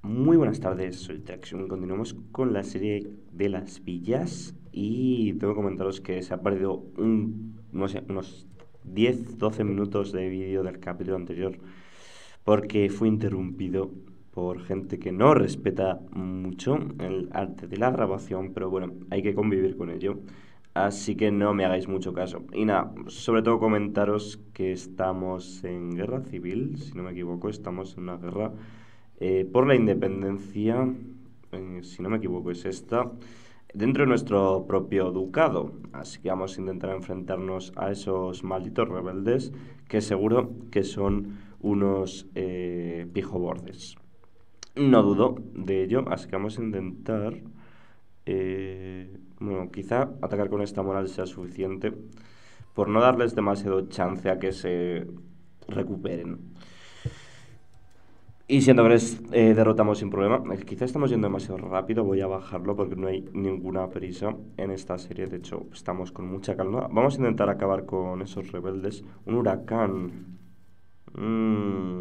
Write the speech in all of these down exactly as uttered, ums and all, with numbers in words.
Muy buenas tardes, soy Traxion. Continuamos con la serie de las villas y tengo que comentaros que se ha perdido un, no sé, unos diez doce minutos de vídeo del capítulo anterior porque fue interrumpido por gente que no respeta mucho el arte de la grabación, pero bueno, hay que convivir con ello. Así que no me hagáis mucho caso. Y nada, sobre todo comentaros que estamos en guerra civil, si no me equivoco, estamos en una guerra eh, por la independencia, eh, si no me equivoco es esta, dentro de nuestro propio ducado. Así que vamos a intentar enfrentarnos a esos malditos rebeldes que seguro que son unos eh, pijobordes. No dudo de ello, así que vamos a intentar... Eh, bueno, quizá atacar con esta moral sea suficiente por no darles demasiado chance a que se recuperen. Y siendo que les eh, derrotamos sin problema, eh, quizá estamos yendo demasiado rápido, voy a bajarlo porque no hay ninguna prisa en esta serie, de hecho estamos con mucha calma. Vamos a intentar acabar con esos rebeldes. Un huracán. Mm.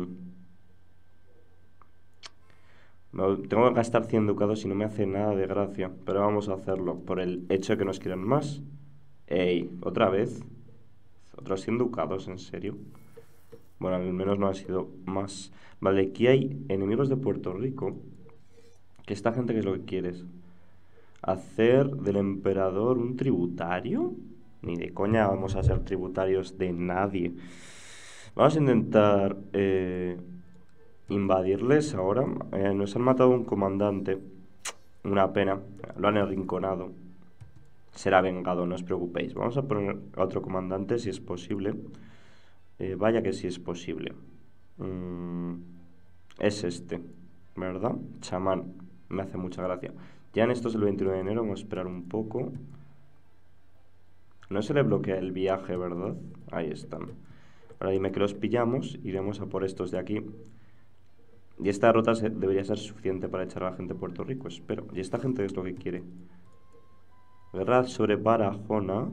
No, tengo que gastar cien ducados y no me hace nada de gracia, pero vamos a hacerlo por el hecho de que nos quieran más. Ey, ¿otra vez? ¿Otros cien ducados? ¿En serio? Bueno, al menos no ha sido más. Vale, aquí hay enemigos de Puerto Rico. Que esta gente, ¿qué es lo que quieres? ¿Hacer del emperador un tributario? Ni de coña vamos a ser tributarios de nadie. Vamos a intentar eh, invadirles ahora. Eh, nos han matado un comandante. Una pena. Lo han arrinconado. Será vengado, no os preocupéis. Vamos a poner a otro comandante si es posible. Eh, vaya que sí es posible. Mm, es este, ¿verdad? Chamán. Me hace mucha gracia. Ya en esto es el veintinueve de enero. Vamos a esperar un poco. No se le bloquea el viaje, ¿verdad? Ahí están. Ahora dime que los pillamos. Iremos a por estos de aquí. Y esta ruta se, debería ser suficiente para echar a la gente de Puerto Rico, espero. ¿Y esta gente es lo que quiere? Guerra sobre Barahona.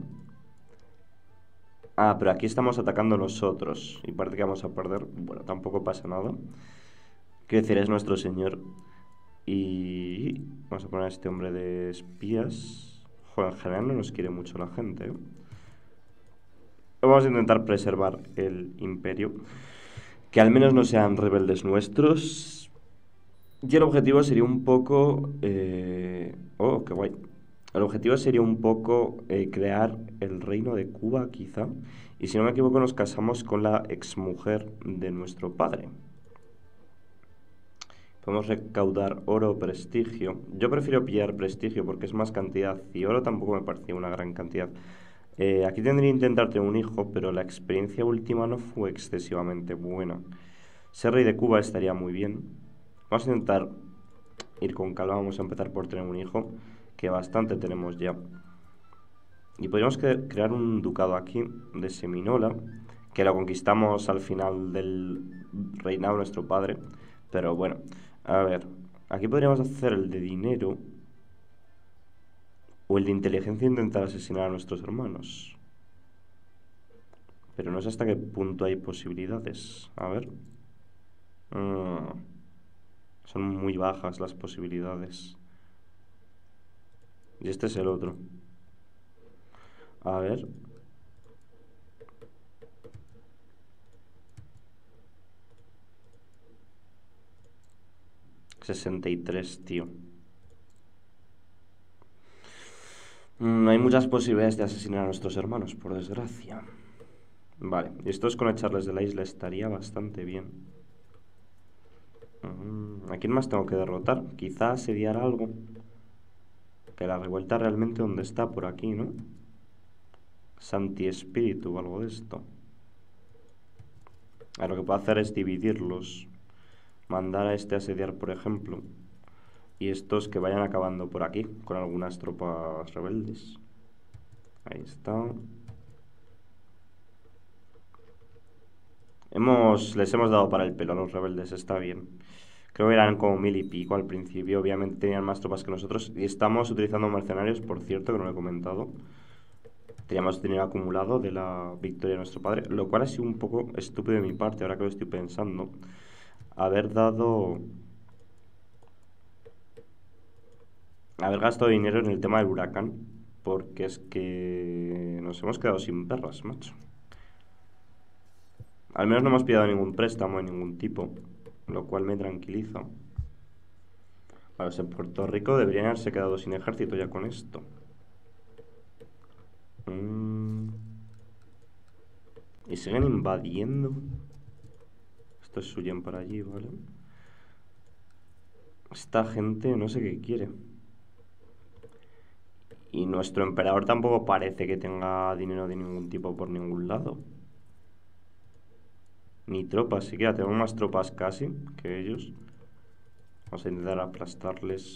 Ah, pero aquí estamos atacando nosotros. Y parece que vamos a perder. Bueno, tampoco pasa nada. Quiero decir, es nuestro señor. Y vamos a poner a este hombre de espías. Joder, en general no nos quiere mucho la gente, ¿eh? Vamos a intentar preservar el imperio. Que al menos no sean rebeldes nuestros. Y el objetivo sería un poco... Eh... Oh, qué guay. El objetivo sería un poco eh, crear el reino de Cuba, quizá. Y si no me equivoco, nos casamos con la exmujer de nuestro padre. Podemos recaudar oro o prestigio. Yo prefiero pillar prestigio porque es más cantidad. Y oro tampoco me parecía una gran cantidad. Eh, aquí tendría que intentar tener un hijo, pero la experiencia última no fue excesivamente buena. Ser rey de Cuba estaría muy bien. Vamos a intentar ir con calma. Vamos a empezar por tener un hijo, que bastante tenemos ya. Y podríamos cre crear un ducado aquí de Seminola, que lo conquistamos al final del reinado de nuestro padre. Pero bueno, a ver, aquí podríamos hacer el de dinero o el de inteligencia e intentar asesinar a nuestros hermanos. Pero no sé hasta qué punto hay posibilidades. A ver. Mm, son muy bajas las posibilidades. Y este es el otro. A ver. sesenta y tres, tío. Mm, hay muchas posibilidades de asesinar a nuestros hermanos, por desgracia. Vale, y esto es con echarles de la isla estaría bastante bien. Mm, ¿a quién más tengo que derrotar? Quizá asediar algo. Que la revuelta realmente donde está, por aquí, ¿no? Santi Espíritu o algo de esto. A lo que puedo hacer es dividirlos. Mandar a este a asediar, por ejemplo. Y estos que vayan acabando por aquí, con algunas tropas rebeldes. Ahí está. Hemos, les hemos dado para el pelo a los rebeldes, está bien. Creo que eran como mil y pico al principio. Obviamente tenían más tropas que nosotros. Y estamos utilizando mercenarios, por cierto, que no lo he comentado. Teníamos dinero acumulado de la victoria de nuestro padre. Lo cual ha sido un poco estúpido de mi parte, ahora que lo estoy pensando. Haber dado haber gastado dinero en el tema del huracán, porque es que nos hemos quedado sin perras, macho. Al menos no hemos pillado ningún préstamo de ningún tipo, lo cual me tranquiliza. A los en Puerto Rico deberían haberse quedado sin ejército ya con esto. Mm. Y siguen invadiendo. Estos huyen para allí, ¿vale? Esta gente no sé qué quiere. Y nuestro emperador tampoco parece que tenga dinero de ningún tipo por ningún lado. Ni tropas, siquiera tenemos más tropas casi que ellos. Vamos a intentar aplastarles.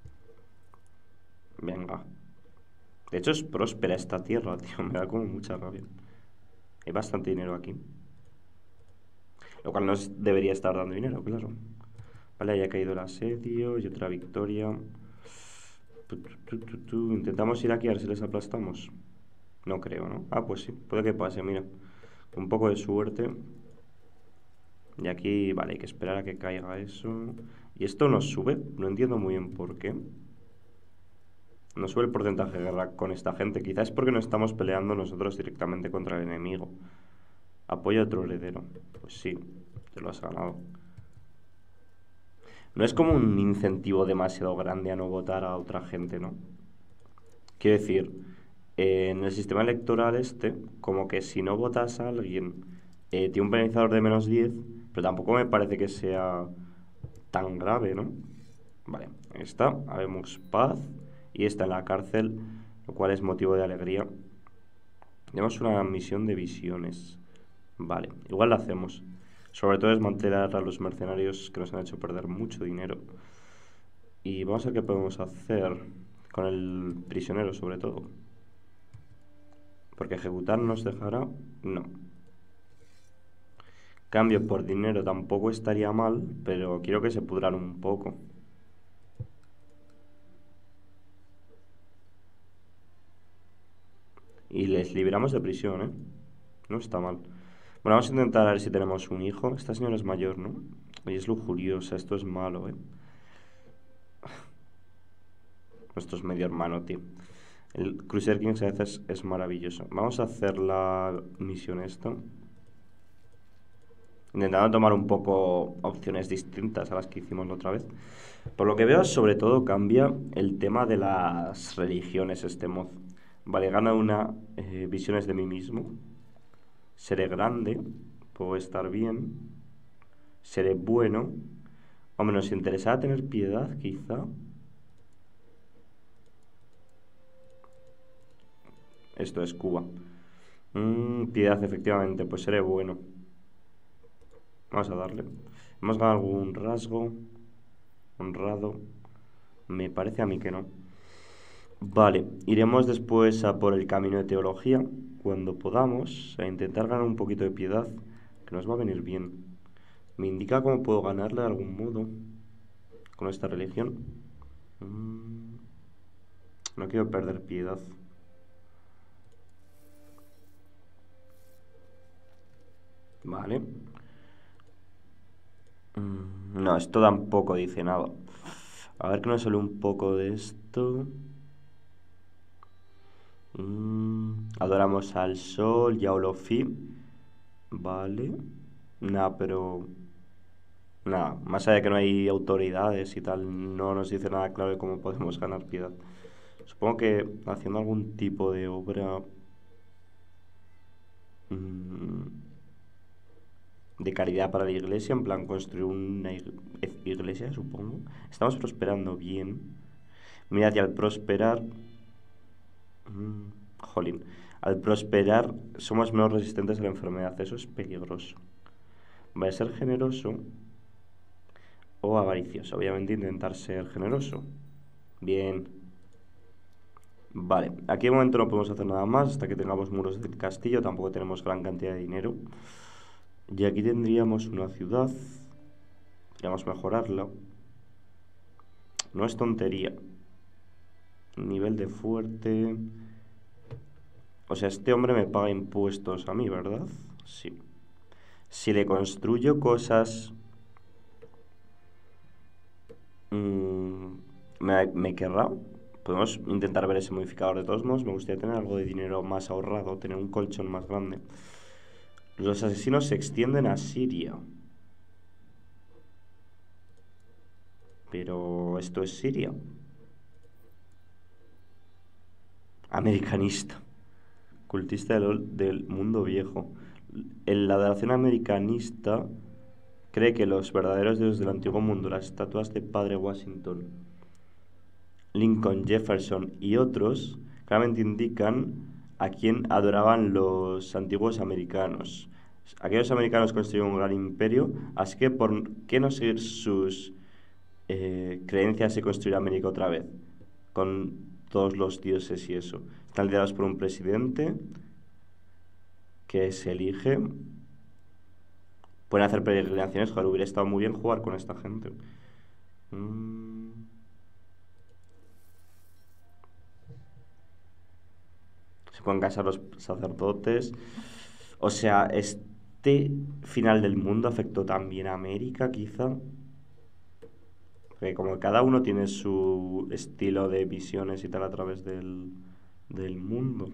Venga. De hecho es próspera esta tierra, tío. Me da como mucha rabia. Hay bastante dinero aquí. Lo cual nos debería estar dando dinero, claro. Vale, haya caído el asedio y otra victoria. Intentamos ir aquí a ver si les aplastamos. No creo, ¿no? Ah, pues sí, puede que pase, mira. Un poco de suerte. Y aquí, vale, hay que esperar a que caiga eso. Y esto nos sube, no entiendo muy bien por qué. Nos sube el porcentaje de guerra con esta gente. Quizás es porque no estamos peleando nosotros directamente contra el enemigo. Apoya a otro heredero. Pues sí, te lo has ganado. No es como un incentivo demasiado grande a no votar a otra gente, ¿no? Quiero decir, eh, en el sistema electoral este, como que si no votas a alguien, eh, tiene un penalizador de menos diez, pero tampoco me parece que sea tan grave, ¿no? Vale, ahí está, habemos paz y está en la cárcel, lo cual es motivo de alegría. Tenemos una misión de visiones. Vale, igual la hacemos. Sobre todo desmantelar a los mercenarios que nos han hecho perder mucho dinero. Y vamos a ver qué podemos hacer con el prisionero, sobre todo. Porque ejecutar nos dejará... No. Cambio por dinero tampoco estaría mal, pero quiero que se pudran un poco. Y les liberamos de prisión, ¿eh? No está mal. Bueno, vamos a intentar a ver si tenemos un hijo. Esta señora es mayor, ¿no? Y es lujuriosa, esto es malo, ¿eh? Nuestro es medio hermano, tío. El Crusader Kings a veces es maravilloso. Vamos a hacer la misión esta. Intentando tomar un poco opciones distintas a las que hicimos la otra vez. Por lo que veo, sobre todo cambia el tema de las religiones este mod. Vale, gana una eh, visiones de mí mismo. Seré grande. Puedo estar bien. Seré bueno. Hombre, nos interesaba tener piedad, quizá. Esto es Cuba. Mm, piedad, efectivamente, pues seré bueno. Vamos a darle. ¿Hemos ganado algún rasgo? Honrado. Me parece a mí que no. Vale, iremos después a por el camino de teología, cuando podamos, a intentar ganar un poquito de piedad, que nos va a venir bien. ¿Me indica cómo puedo ganarle de algún modo con esta religión? Mm, no quiero perder piedad. Vale. Mm, no, esto tampoco dice nada. A ver que nos sale un poco de esto. Mm, adoramos al sol, ya lo fi. Vale. Nada, pero... Nada, más allá de que no hay autoridades y tal, no nos dice nada claro de cómo podemos ganar piedad. Supongo que haciendo algún tipo de obra mmm, de caridad para la iglesia, en plan construir una iglesia, supongo. Estamos prosperando bien. Mirad, y al prosperar... Mmm, jolín. Al prosperar somos menos resistentes a la enfermedad. Eso es peligroso. Va a ser generoso o avaricioso. Obviamente intentar ser generoso. Bien. Vale, aquí de momento no podemos hacer nada más hasta que tengamos muros del castillo. Tampoco tenemos gran cantidad de dinero. Y aquí tendríamos una ciudad. Podríamos mejorarla. No es tontería. Nivel de fuerte. O sea, este hombre me paga impuestos a mí, ¿verdad? Sí. Si le construyo cosas... Mmm, ¿me, me querrá? Podemos intentar ver ese modificador. De todos modos, me gustaría tener algo de dinero más ahorrado, tener un colchón más grande. Los asesinos se extienden a Siria. Pero esto es Siria. Americanista. Cultista del, del mundo viejo. En la adoración americanista cree que los verdaderos dioses del antiguo mundo, las estatuas de Padre Washington, Lincoln, Jefferson y otros, claramente indican a quién adoraban los antiguos americanos. Aquellos americanos construyeron un gran imperio, así que ¿por qué no seguir sus eh, creencias y construir América otra vez? Con todos los dioses y eso. Están liderados por un presidente que se elige. Pueden hacer peregrinaciones. Joder, hubiera estado muy bien jugar con esta gente. Mm. Se pueden casar los sacerdotes. O sea, este final del mundo afectó también a América, quizá. Porque como cada uno tiene su estilo de visiones y tal a través del, del mundo.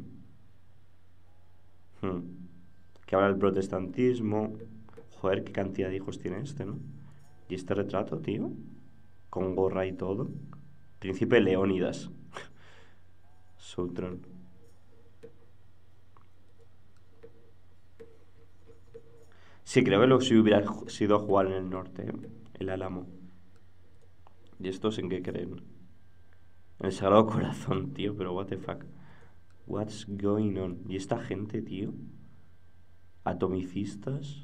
Hmm. Que habla del protestantismo. Joder, qué cantidad de hijos tiene este, ¿no? Y este retrato, tío, con gorra y todo. Príncipe Leónidas. Soutron. Sí, creo que lo si hubiera sido a jugar en el norte, ¿eh? El Álamo. ¿Y estos en qué creen? En el Sagrado Corazón, tío, pero what the fuck. What's going on? ¿Y esta gente, tío? Atomicistas.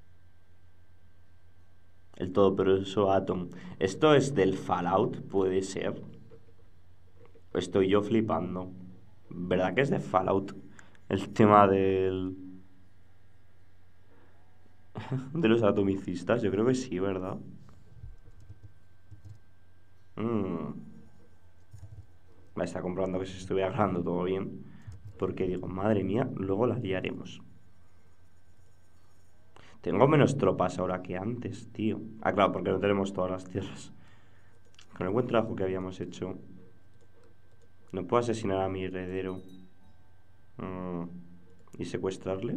El todopoderoso Atom. ¿Esto es del Fallout? Puede ser. Estoy yo flipando. ¿Verdad que es de Fallout? El tema del... de los atomicistas. Yo creo que sí, ¿verdad? Mm. Me está comprobando que se estuviera grabando todo bien. Porque digo, madre mía, luego la liaremos. Tengo menos tropas ahora que antes, tío. Ah, claro, porque no tenemos todas las tierras. Con el buen trabajo que habíamos hecho. No puedo asesinar a mi heredero. Mm. ¿Y secuestrarle?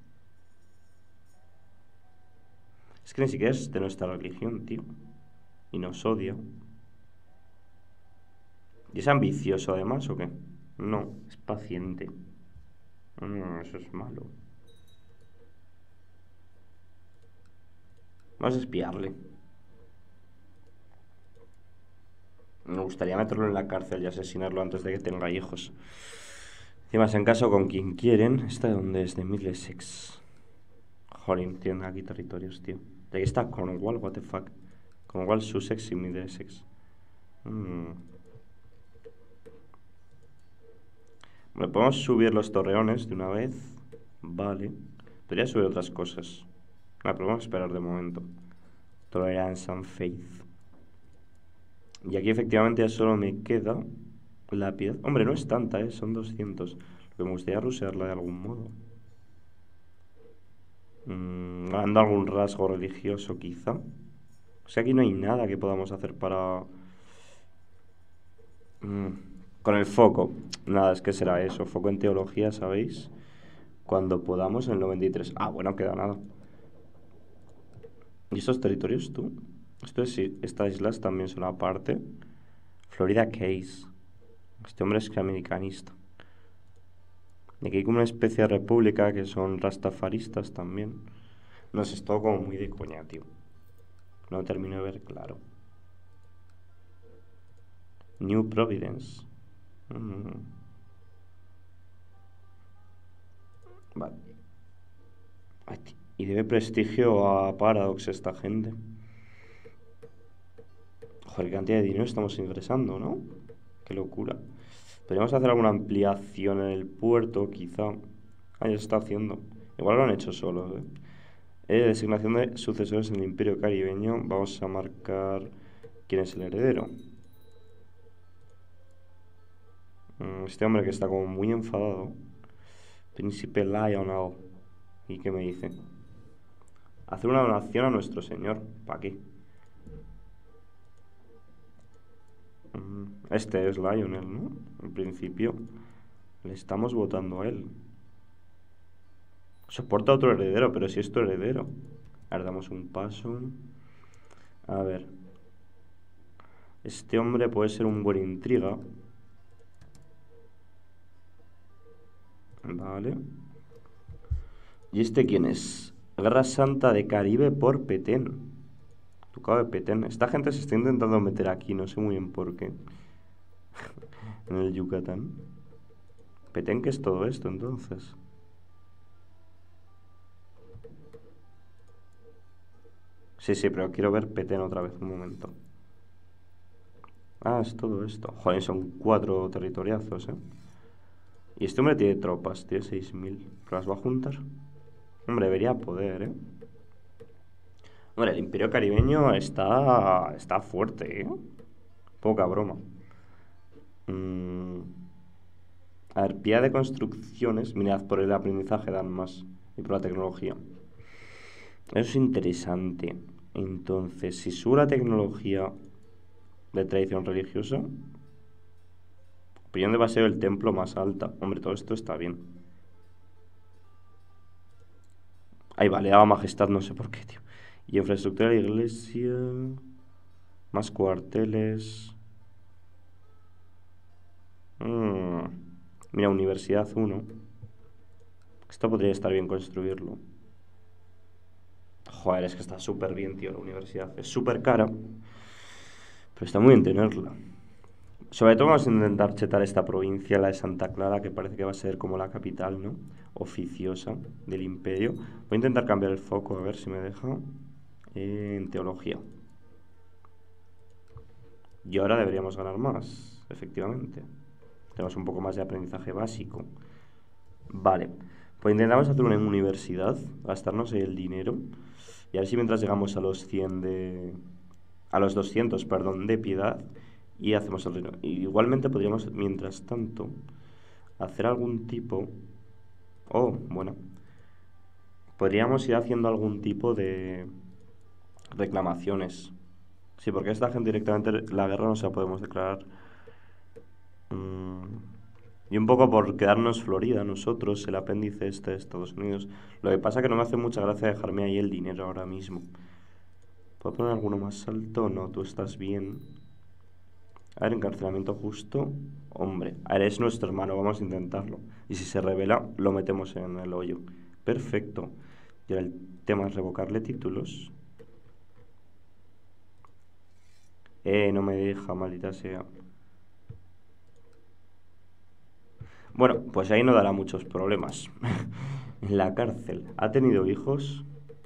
Es que ni siquiera es de nuestra religión, tío. Y nos odia. ¿Y es ambicioso además o qué? No, es paciente. Mm, eso es malo. Vamos a espiarle. Me gustaría meterlo en la cárcel y asesinarlo antes de que tenga hijos. Encima se han casado con quien quieren. ¿Esta de dónde es? De Middlesex. Jolín, tiene aquí territorios, tío. De aquí está Cornwall, what the fuck. Cornwall, Sussex y Middlesex. Mm. Bueno, podemos subir los torreones de una vez. Vale. Podría subir otras cosas. Ah, pero vamos a esperar de momento. Tolerance and Faith. Y aquí efectivamente ya solo me queda la piedad. Hombre, no es tanta, ¿eh? Son doscientos. Lo que me gustaría rusearla de algún modo. Mm, ganando algún rasgo religioso, quizá. O sea, aquí no hay nada que podamos hacer para... Mm, con el foco. Nada, es que será eso. Foco en teología, ¿sabéis? Cuando podamos en el noventa y tres. Ah, bueno, queda nada. ¿Y estos territorios tú? Esto es, estas islas también son aparte. Florida Keys. Este hombre es americanista. Y aquí hay como una especie de república que son rastafaristas también. No sé, es todo como muy de coña, tío. No termino de ver claro. New Providence. Mm. Vale. Ay, y debe prestigio a Paradox esta gente. Joder, qué cantidad de dinero estamos ingresando, ¿no? Qué locura. Podríamos hacer alguna ampliación en el puerto, quizá. Ah, ya se está haciendo. Igual lo han hecho solos, ¿eh? Eh, designación de sucesores en el Imperio Caribeño. Vamos a marcar quién es el heredero. Este hombre que está como muy enfadado. Príncipe Lionel. ¿Y qué me dice? Hacer una donación a nuestro señor. ¿Para qué? Este es Lionel, ¿no? En principio le estamos votando a él. Soporta otro heredero, pero si es tu heredero. Ahora damos un paso. A ver. Este hombre puede ser un buen intriga. Vale. ¿Y este quién es? Guerra Santa de Caribe por Petén. Ducado de Petén. Esta gente se está intentando meter aquí, no sé muy bien por qué. En el Yucatán. Petén, ¿qué es todo esto entonces? Sí, sí, pero quiero ver Petén otra vez, un momento. Ah, es todo esto. Joder, son cuatro territoriazos, ¿eh? Y este hombre tiene tropas, tiene seis mil. ¿Pero las va a juntar? Hombre, debería poder, ¿eh? Hombre, el Imperio Caribeño está, está fuerte, ¿eh? Poca broma. Mm, A ver, pía de construcciones. Mirad, por el aprendizaje dan más. Y por la tecnología. Eso es interesante. Entonces, si sube la tecnología de tradición religiosa, opinión de baseo del templo más alta. Hombre, todo esto está bien. Ahí vale, daba majestad, no sé por qué, tío. Y infraestructura de la iglesia. Más cuarteles. Mm, Mira, Universidad uno. Esto podría estar bien construirlo. Joder, es que está súper bien, tío, la universidad. Es súper cara, pero está muy bien tenerla. Sobre todo vamos a intentar chetar esta provincia, la de Santa Clara, que parece que va a ser como la capital, ¿no? Oficiosa del imperio. Voy a intentar cambiar el foco, a ver si me deja. En teología. Y ahora deberíamos ganar más, efectivamente. Tenemos un poco más de aprendizaje básico. Vale, pues intentamos hacer una universidad, gastarnos el dinero. Y a ver si mientras llegamos a los cien de... A los doscientos, perdón, de piedad. Y hacemos el reino. Y igualmente podríamos, mientras tanto, hacer algún tipo... Oh, bueno. Podríamos ir haciendo algún tipo de reclamaciones. Sí, porque esta gente directamente la guerra no se la podemos declarar. Mm, Y un poco por quedarnos Florida, nosotros, el apéndice este de Estados Unidos. Lo que pasa es que no me hace mucha gracia dejarme ahí el dinero ahora mismo. ¿Puedo poner alguno más alto? No, tú estás bien. A ver, encarcelamiento justo. Hombre, a ver, es nuestro hermano, vamos a intentarlo. Y si se revela, lo metemos en el hoyo. Perfecto. Y ahora el tema es revocarle títulos. Eh, no me deja, maldita sea. Bueno, pues ahí no dará muchos problemas. En la cárcel. ¿Ha tenido hijos?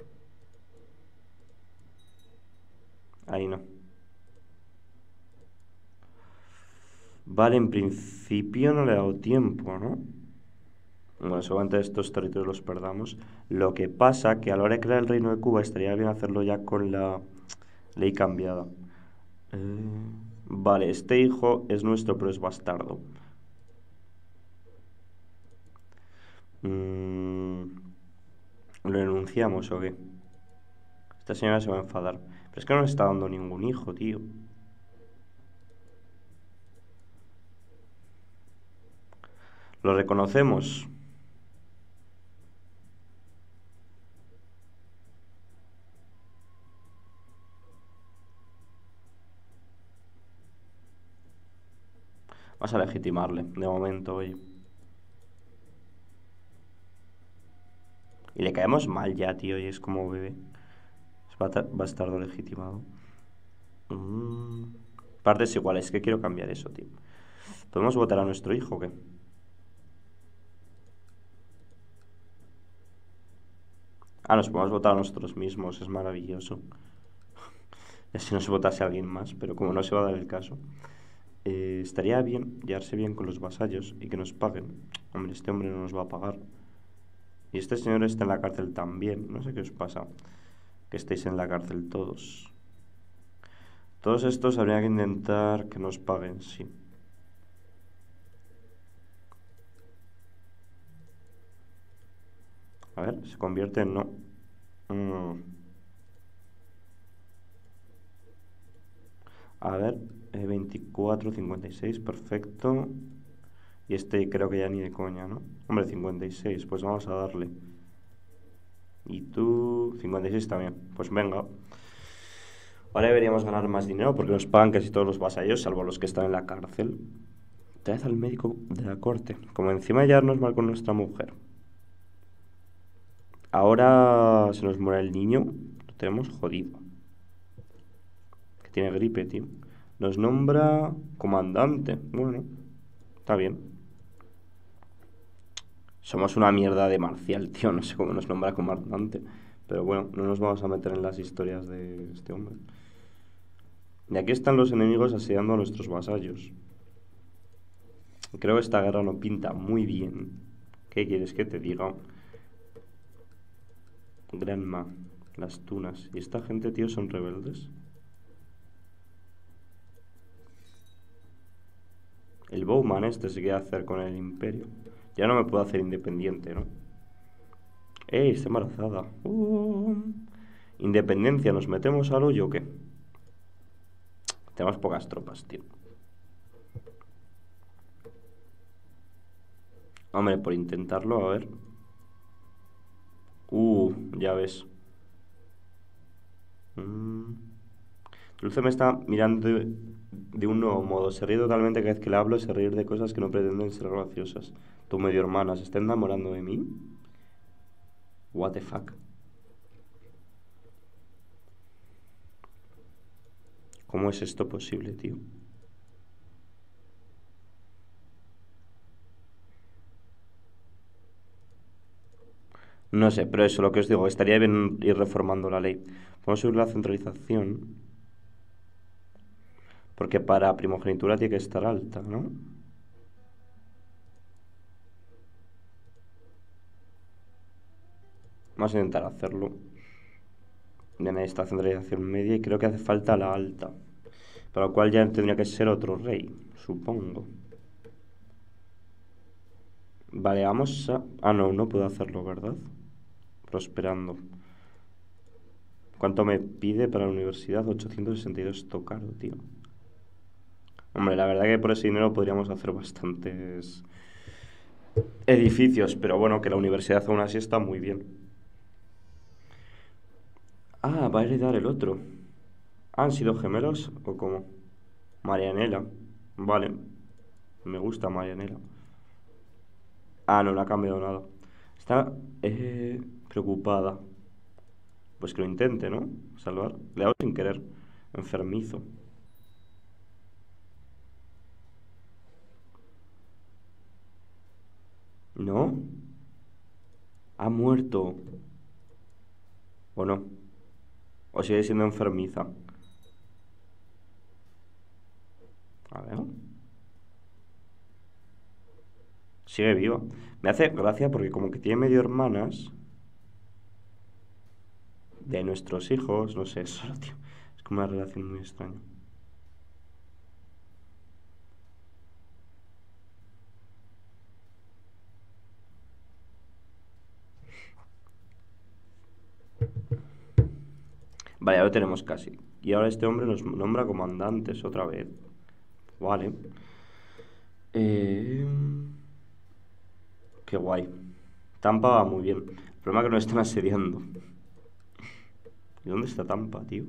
Ahí no. Vale, en principio no le he dado tiempo, ¿no? Bueno, seguramente estos territorios los perdamos. Lo que pasa que a la hora de crear el reino de Cuba estaría bien hacerlo ya con la ley cambiada. Eh, vale, este hijo es nuestro, pero es bastardo. Mm, ¿Lo denunciamos o qué? Esta señora se va a enfadar. Pero es que no nos está dando ningún hijo, tío. ¿Lo reconocemos? Vas a legitimarle, de momento, oye. Y le caemos mal ya, tío, y es como bebé. Es bata- bastardo legitimado. Mm. Partes iguales, que quiero cambiar eso, tío. ¿Podemos votar a nuestro hijo o qué? Ah, nos podemos votar a nosotros mismos, es maravilloso. Y así nos votase alguien más, pero como no se va a dar el caso. Eh, estaría bien llevarse bien con los vasallos y que nos paguen. Hombre, este hombre no nos va a pagar. Y este señor está en la cárcel también. No sé qué os pasa. Que estéis en la cárcel todos. Todos estos habría que intentar que nos paguen, sí. A ver, se convierte en no. Mm. A ver, eh, veinticuatro, cincuenta y seis, perfecto. Y este creo que ya ni de coña, ¿no? Hombre, cincuenta y seis, pues vamos a darle. Y tú, cincuenta y seis también. Pues venga. Ahora deberíamos ganar más dinero porque nos pagan casi todos los vasallos, salvo los que están en la cárcel. Traed al médico de la corte. Como encima ya nos mal con nuestra mujer. Ahora se nos muere el niño. Lo tenemos jodido. Que tiene gripe, tío. Nos nombra comandante. Bueno, está bien. Somos una mierda de marcial, tío. No sé cómo nos nombra comandante. Pero bueno, no nos vamos a meter en las historias de este hombre. Y aquí están los enemigos asediando a nuestros vasallos. Creo que esta guerra no pinta muy bien. ¿Qué quieres que te diga? Granma, las tunas. ¿Y esta gente, tío, son rebeldes? El Bowman este se quiere hacer con el imperio. Ya no me puedo hacer independiente, ¿no? ¡Ey, está embarazada! Uh, Independencia, ¿nos metemos al hoyo o qué? Tenemos pocas tropas, tío. Hombre, por intentarlo, a ver. Uh, ya ves. Mm. Dulce me está mirando de, de un nuevo modo. Se ríe totalmente cada vez que le hablo, se ríe de cosas que no pretenden ser graciosas. Tu medio hermana, ¿se está enamorando de mí? What the fuck. ¿Cómo es esto posible, tío? No sé, pero eso, lo que os digo, estaría bien ir reformando la ley. Vamos a subir la centralización. Porque para primogenitura tiene que estar alta, ¿no? Vamos a intentar hacerlo. En esta centralización media y creo que hace falta la alta. Para lo cual ya tendría que ser otro rey, supongo. Vale, vamos a... Ah, no, no puedo hacerlo, ¿verdad? Prosperando. ¿Cuánto me pide para la universidad? ochocientos sesenta y dos, esto caro, tío. Hombre, la verdad que por ese dinero podríamos hacer bastantes edificios, pero bueno, que la universidad aún así está muy bien. Ah, va a heredar el otro. ¿Han sido gemelos o cómo? Marianela. Vale. Me gusta Marianela. Ah, no, no ha cambiado nada. Está eh, preocupada. Pues que lo intente, ¿no? Salvar. Le hago sin querer. Enfermizo. ¿No? Ha muerto. ¿O no? ¿O sigue siendo enfermiza? A ver. Sigue viva. Me hace gracia porque como que tiene medio hermanas de nuestros hijos, no sé, eso, tío. Es como una relación muy extraña. Vale, ya lo tenemos casi. Y ahora este hombre nos nombra comandantes otra vez. Vale. Eh... Qué guay. Tampa va muy bien. El problema es que nos están asediando. ¿Y dónde está Tampa, tío?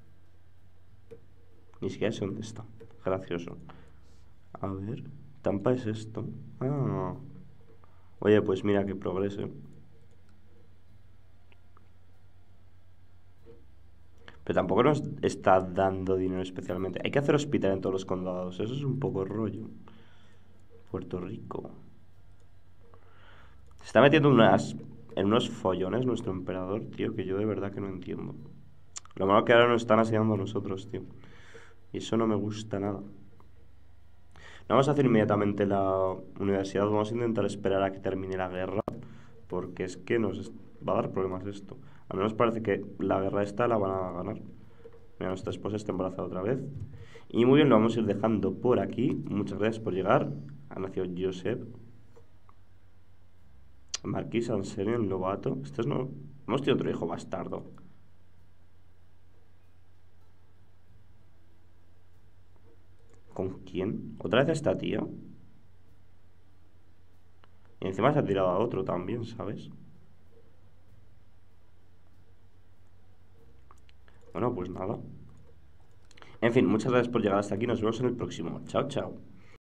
Ni siquiera sé dónde está. Gracioso. A ver. Tampa es esto. Ah. Oye, pues mira que progrese. Pero tampoco nos está dando dinero especialmente. Hay que hacer hospital en todos los condados. Eso es un poco rollo. Puerto Rico. Se está metiendo unas, en unos follones nuestro emperador, tío, que yo de verdad que no entiendo. Lo malo que ahora nos están asediando a nosotros, tío. Y eso no me gusta nada. No vamos a hacer inmediatamente la universidad. Vamos a intentar esperar a que termine la guerra. Porque es que nos va a dar problemas esto. Al menos parece que la guerra esta la van a ganar. Mira, nuestra esposa está embarazada otra vez. Y muy bien, lo vamos a ir dejando por aquí. Muchas gracias por llegar. Ha nacido Joseph. Marquís Anselio, el novato. Este es no... Hemos tenido otro hijo bastardo. ¿Con quién? ¿Otra vez esta tía? Y encima se ha tirado a otro también, ¿sabes? Bueno, pues nada. En fin, muchas gracias por llegar hasta aquí. Nos vemos en el próximo. Chao, chao.